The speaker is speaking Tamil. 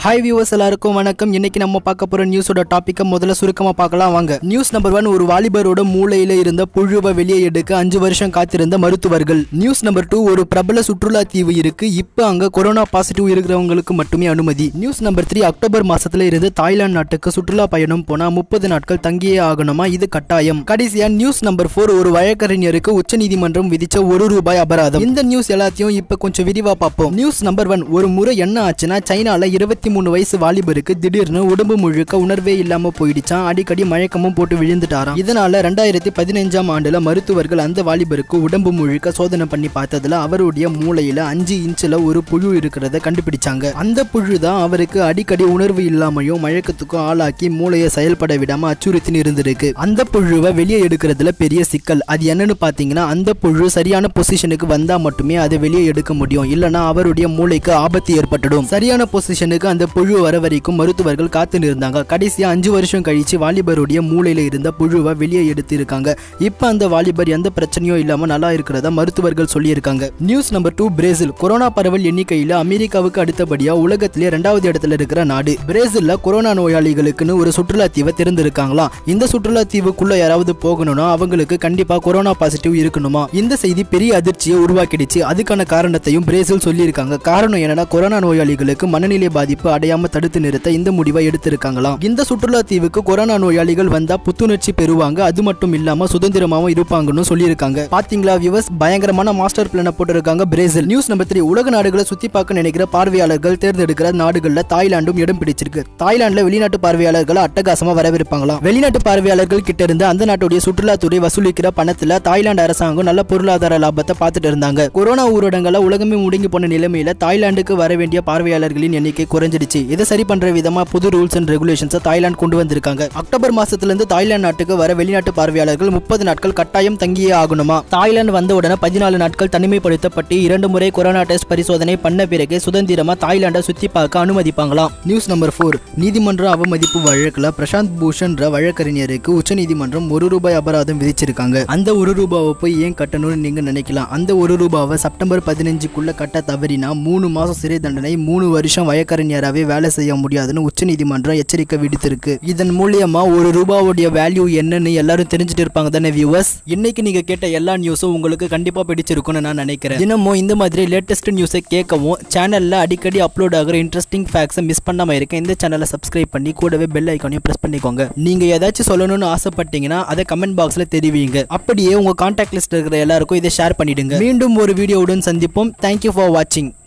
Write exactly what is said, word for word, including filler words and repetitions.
हाई व्यूअर्स எல்லாருக்கும் வணக்கம். இன்னைக்கு நம்ம பார்க்க போற நியூஸோட டாபிக்க முதல்ல சுருக்கமா பார்க்கலாம் வாங்க. நியூஸ் நம்பர் ஒன், ஒரு வாலிபரோட மூளையில இருந்த புழுவை வெளியே எடுக்க அஞ்சு வருஷம் காத்திருந்த மருத்துவர்கள். நியூஸ் நம்பர் டூ, ஒரு பிரபல சுற்றுலா தீவு இருக்கு, இப்ப அங்க கொரோனா பாசிட்டிவ் இருக்கிறவங்களுக்கு மட்டுமே அனுமதி. நியூஸ் நம்பர் த்ரீ, அக்டோபர் மாசத்துல இருந்து தாய்லாந்து நாட்டுக்கு சுற்றுலா பயணம் போனா முப்பது நாட்கள் தங்கியே ஆகணுமா, இது கட்டாயம். கடைசியா நியூஸ் நம்பர் ஃபோர், ஒரு வழக்கறிஞருக்கு உச்சநீதிமன்றம் விதிச்ச ஒரு ரூபாய் அபராதம். இந்த நியூஸ் எல்லாத்தையும் இப்ப கொஞ்சம் விரிவா பார்ப்போம். நியூஸ் நம்பர் ஒன், ஒரு முறை என்ன ஆச்சுன்னா, சைனால இருபத்தி மூணு வயசு வாலிபருக்கு திடீர்னு உடம்பு முழுக்க உணர்வே இல்லாம போயிடுச்சான். அடிக்கடி மயக்கமும் போட்டு விழுந்துட்டாராம். இதனால ரெண்டாயிரத்தி பதினஞ்சாம் ஆண்டுல மருத்துவர்கள் அந்த வாலிபருக்கு உடம்பு முழுக்க சோதனை பண்ணி பார்த்ததுல அவருடைய மூளையில அஞ்சு இன்ச்ல ஒரு புழு இருக்கிறத கண்டுபிடிச்சாங்க. அந்த புழு தான் அவருக்கு அடிக்கடி உணர்வு இல்லாமையும் மயக்கத்துக்கும் ஆளாக்கி மூளையை செயல்பட விடாம அச்சுறுத்தி இருந்திருக்கு. அந்த புழுவை வெளியே எடுக்கிறதுல பெரிய சிக்கல். அது என்னன்னு பாத்தீங்கன்னா, அந்த புழு சரியான பொசிஷனுக்கு வந்தா மட்டுமே அதை வெளியே எடுக்க முடியும், இல்லனா அவருடைய மூளைக்கு ஆபத்து ஏற்பட்டுடும். சரியான பொசிஷனுக்கு அந்த புழு வர வரைக்கும் மருத்துவர்கள் காத்து இருந்தாங்க. கடைசியா அஞ்சு வருஷம் கழிச்சு வாலிபருடைய மூளையில இருந்த புழுவை வெளியே எடுத்து இருக்காங்க. இப்ப அந்த வாலிபர் எந்த பிரச்சனையும் இல்லாம நல்லா இருக்கிறதா மருத்துவர்கள் சொல்லி இருக்காங்க. News number two, Brazil. Corona பரவல் எண்ணிக்கையில அமெரிக்காவுக்கு அடுத்தபடியா உலகத்திலே இரண்டாவது இடத்துல இருக்கிற நாடு. பிரேசில்ல கொரோனா நோயாளிகளுக்குன்னு ஒரு சுற்றுலா தீவை திறந்திருக்காங்களா. இந்த சுற்றுலா தீவுக்குள்ள யாராவது போகணும்னா அவங்களுக்கு கண்டிப்பா கொரோனா பாசிட்டிவ் இருக்கணுமா. இந்த செய்தி பெரிய அதிர்ச்சியை உருவாக்கிடுச்சு. அதுக்கான காரணத்தையும் பிரேசில் சொல்லி இருக்காங்க. காரணம் என்னன்னா, கொரோனா நோயாளிகளுக்கு மனநிலை பாதிப்பு அடையாம தடுத்து நிறுத்த இந்த முடிவை எடுத்திருக்காங்களாம். இந்த சுற்றுலா தீவுக்கு கொரோனா நோயாளிகள் வந்தா புத்துணர்ச்சி பெறுவாங்க, அது மட்டும் இல்லாம சுதந்திரமாவும் இருப்பாங்கன்னு சொல்லியிருக்காங்க. பாத்தீங்களா வியூவர்ஸ், பயங்கரமான மாஸ்டர் பிளான போட்டிருக்காங்க பிரேசில். நியூஸ் நம்பர் த்ரீ, உலக நாடுகளை சுத்தி பார்க்க நினைக்கிற பார்வையாளர்கள் தேர்ந்தெடுக்கிற நாடுகள்ல தாய்லாந்தும் இடம் பிடிச்சிருக்கு. தாய்லாந்துல வெளிநாட்டு பார்வையாளர்கள் அட்டகாசமா வரவேற்பாங்களாம். வெளிநாட்டு பார்வையாளர்கள் கிட்ட இருந்து அந்த நாட்டுடைய சுற்றுலாத்துறை வசூலிக்கிற பணத்துல தாய்லாந்து அரசாங்கம் நல்ல பொருளாதார லாபத்தை பார்த்துட்டு இருந்தாங்க. கொரோனா ஊரடங்கால உலகமே முடங்கி போன நிலைமையில தாய்லாந்துக்கு வர வேண்டிய பார்வையாளர்களின் எண்ணிக்கை குறைஞ்சிடுச்சு. இதை சரி பண்ற விதமா புது ரூல்ஸ் அண்ட் ரெகுலேஷன்ஸ் தாய்லாந்து கொண்டு வந்திருக்காங்க. அக்டோபர் மாசத்துல இருந்து தாய்லாந்து நாட்டுக்கு வர வெளிநாட்டு பார்வையாளர்கள் முப்பது நாட்கள் கட்டாயம் தங்கியே ஆகணுமா. தாய்லாந்து வந்த உடனே பதினாலு நாட்கள் தனிமைப்படுத்தப்பட்டு இரண்டு முறை கொரோனா டெஸ்ட் பரிசோதனை பண்ண பிறகு சுதந்திரமா தாய்லாண்டை சுத்தி பார்க்க அனுமதிப்பாங்களாம். நியூஸ் நம்பர் ஃபோர், நீதிமன்ற அவமதிப்பு வழக்குல பிரசாந்த் பூஷன் வழக்கறிஞருக்கு உச்சநீதிமன்றம் ஒரு ரூபாய் அபராதம் விதிச்சிருக்காங்க. அந்த ஒரு ரூபாவை போய் ஏன் கட்டணும்னு நீங்க நினைக்கலாம். அந்த ஒரு ரூபாவை செப்டம்பர் பதினஞ்சுக்குள்ள கட்ட தவறினா மூணு மாசம் சிறை தண்டனை, மூணு வருஷம் வழக்கறிஞராகவே வேலை செய்ய முடியாதுன்னு உச்சநீதிமன்றம் எச்சரிக்கை விடுத்திருக்கு. இதன் மூலியமா ஒரு ரூபாவுடைய வேல்யூ என்னன்னு எல்லாரும் தெரிஞ்சுட்டு இருப்பாங்க தானே வியூவர்ஸ். இன்னைக்கு நீங்க கேட்ட எல்லா நியூஸும் உங்களுக்கு கண்டிப்பா பிடிச்சிருக்கும்னு நான் நினைக்கிறேன். தினமும் இந்த மாதிரி லேட்டஸ்ட் நியூஸை கேட்கவும் சேனல்ல அடிக்கடி அப்லோட் ஆகிற இன்ட்ரெஸ்டிங் ஃபேக்ட்ஸை மிஸ் பண்ணாம இருக்க இந்த சேனலை சப்ஸ்கிரைப் பண்ணி கூடவே பெல் ஐக்கானையும் பிரஸ் பண்ணிக்கோங்க. நீங்க ஏதாச்சும் சொல்லணும்னு ஆசைப்பட்டீங்கன்னா அதை கமெண்ட் பாக்ஸ்ல தெரிவிங்க. அப்படியே உங்க கான்டாக்ட் லிஸ்ட் இருக்கிற எல்லாருக்கும் இதை ஷேர் பண்ணிடுங்க. மீண்டும் ஒரு வீடியோவுடன் சந்திப்போம். தேங்க்யூ ஃபார் வாட்சிங்.